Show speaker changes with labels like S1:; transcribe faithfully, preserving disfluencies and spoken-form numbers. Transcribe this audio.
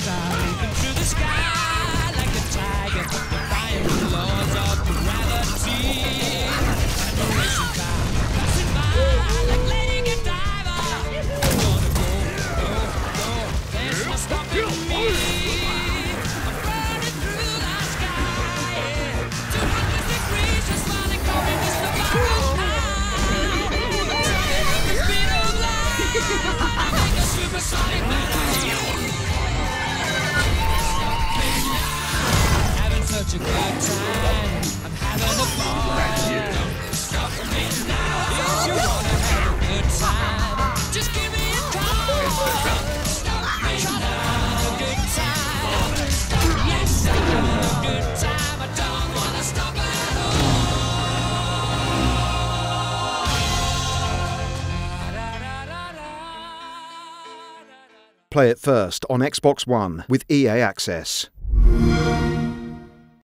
S1: side, leaping through the sky like a tiger, defying the laws of gravity. I'm a racing car, passing by like Lady Godiva. I'm gonna go, go, go, there's no stopping me. I'm burning through the sky, two hundred degrees, just smiling, going to survive. Supersonic having such a good time. I'm having a ball. Don't stop me now. If you wanna have a good time, just give me a call. Stop me now. A good time. Yes, I'm having a good time. I don't wanna stop at all.
S2: Play it first on Xbox One with E A Access.